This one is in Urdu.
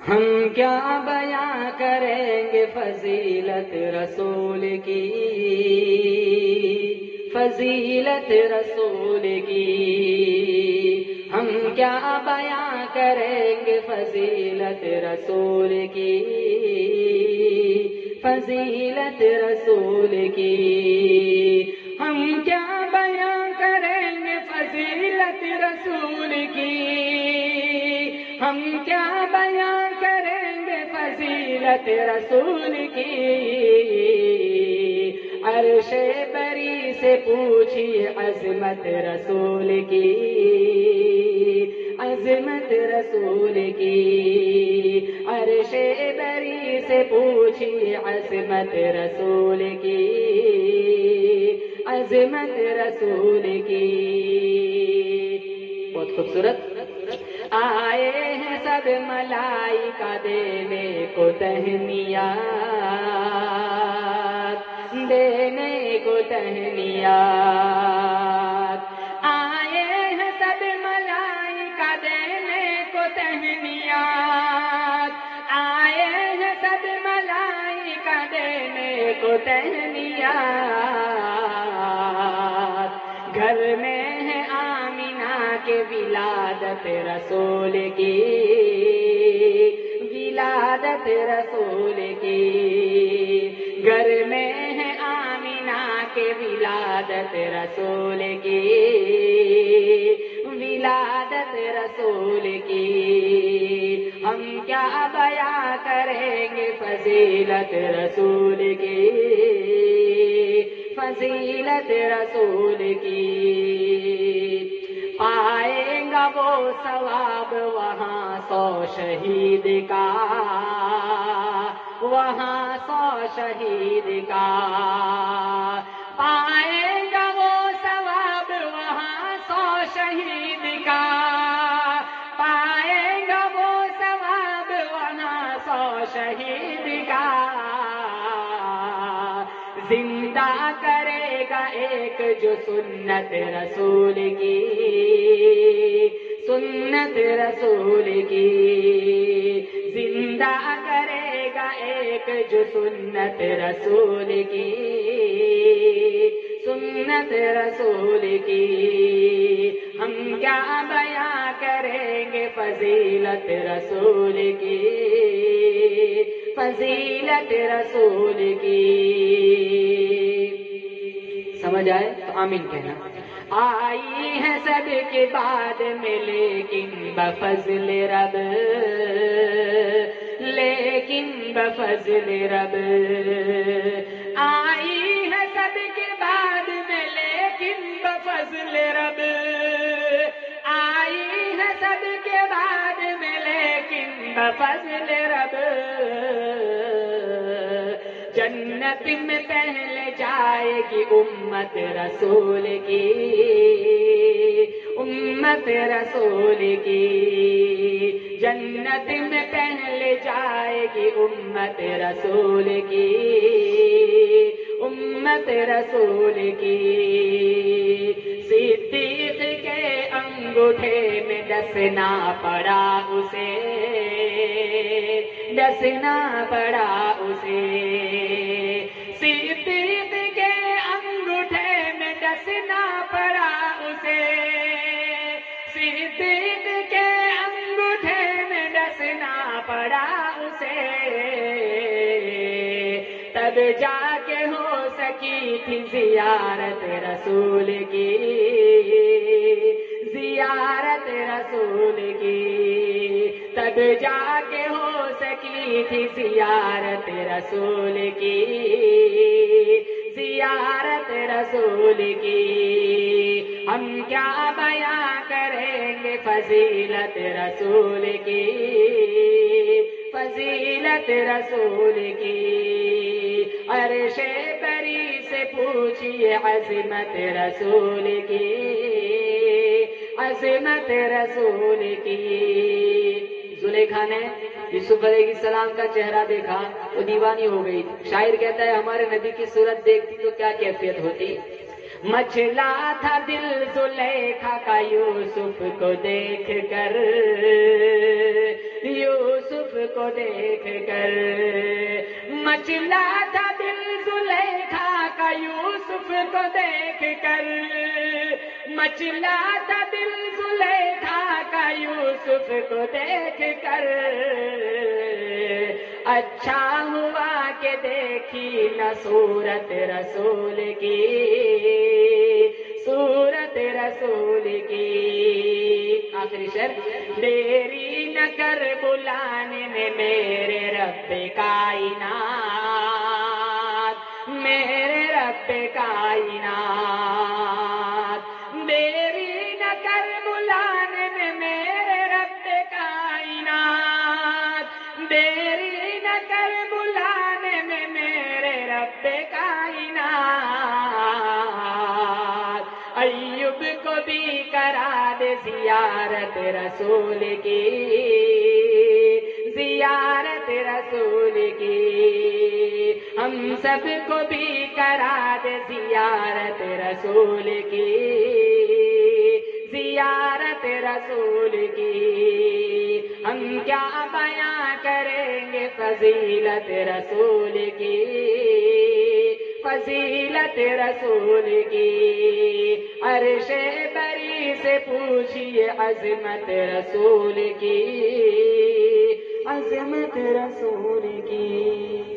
ہم کیا بیاں کریں گے فضیلت رسول کی، فضیلت رسول کی، ہم کیا بیاں کریں گے فضیلت رسول کی، فضیلت رسول کی، ہم کیا بیاں کریں گے فضیلت رسول کی، ہم کیا بیاں کریں گے فضیلت رسول کی، عرش بری سے پوچھیے عظمت رسول کی، عظمت رسول کی، عرش بری سے پوچھیے عظمت رسول کی، عظمت رسول کی۔ بہت خوبصورت۔ آئے ہیں سب ملائکہ دینے کو تہنیات، دینے کو تہنیات، آئے ہیں سب ملائکہ دینے کو تہنیات، آئے ہیں سب ملائکہ دینے کو تہنیات، گھر میں ہے آمینہ کے ولادت رسول کی، ولادت رسول کی، گھر میں ہے آمینہ کے ولادت رسول کی، ولادت رسول کی، ہم کیا بیاں کریں گے فضیلت رسول کی، فضیلت رسول کی، پائیں گا وہ ثواب وہاں 100 شہید کا، وہاں 100 شہید کا، پائیں گا وہ ثواب وہاں 100 شہید کا، پائیں گا وہ ثواب وہاں 100 شہید کا، زندہ کرے گا ایک جو سنت رسول کی، سنت رسول کی، زندہ کرے گا ایک جو سنت رسول کی، سنت رسول کی، ہم کیا بیاں کریں گے فضیلت رسول کی، فضیلت رسول کی۔ سمجھ آئے تو آمین کہنا۔ آئی ہے سب کے بعد میں لیکن بفضل رب، لیکن بفضل رب، آئی ہے سب کے بعد میں لیکن بفضل رب، آئی ہے سب کے بعد میں لیکن بفضل رب، جنت میں پہلے جائے گی امت رسول کی، امت رسول کی، جنت میں پہلے جائے گی امت رسول کی، امت رسول کی، صدیق کے انگوٹھے میں ڈسنا پڑا اسے، ڈسنا پڑا اسے، صدیق کے انگوٹھے میں ڈسنا پڑا اسے، صدیق کے انگوٹھے میں ڈسنا پڑا اسے، تب جا کے ہو سکی تھی زیارت رسول کی، زیارت رسول کی، تب جا کے ہو سکی تھی زیارت رسول کی، زیارت رسول کی، ہم کیا بیاں کریں گے فضیلت رسول کی، فضیلت رسول کی، عرش بری سے پوچھیے عظمت رسول کی، عظمت رسول کی۔ زلیخا نے یوسف علیہ السلام کا چہرہ دیکھا وہ دیوانی ہو گئی، شاعر کہتا ہے ہمارے نبی کی صورت دیکھتی تو کیا کیفیت ہوتی، مچلا تھا دل زلیخا کا یوسف کو دیکھ کر، یوسف کو دیکھ کر، مچلا تھا دل زلیخا کا یوسف کو دیکھ کر، مچلا تھا دل زلیخا کا یوسف کو دیکھ کر، اچھا ہوا کہ دیکھی نہ صورت رسول کی، صورت رسول کی۔ آخری شعر، دیری نہ کر بلانے میں میرے رب کائنات، میرے رب کائنات، دیری نہ کر بلانے میں میرے رب کائنات، دیری نہ کر بلانے میں میرے رب کائنات، ایوب کو بھی کرا دے زیارت رسول کی، زیارت رسول کی، ہم سب کو بھی کرا دے زیارت رسول کی، زیارت رسول کی، ہم کیا بیاں کریں گے فضیلت رسول کی، فضیلت رسول کی، عرش بری سے پوچھئے عظمت رسول کی، عظمت رسول کی۔